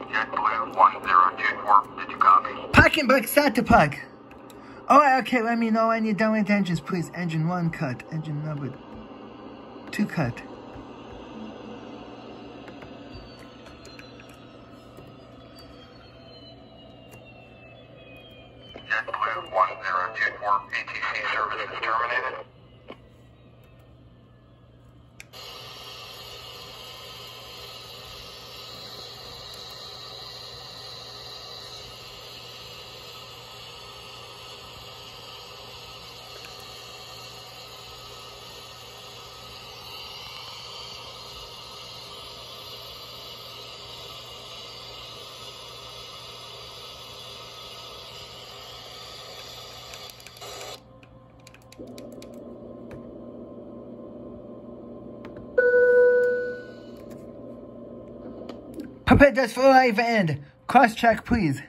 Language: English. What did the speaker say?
JetBlue 1024, did you copy? Parking brake, start to park. Alright, okay, let me know when you're done with engines, please. Engine 1 cut, engine number 2 cut. JetBlue 1024, ATC service is terminated. Prepare this for live end. Cross check, please.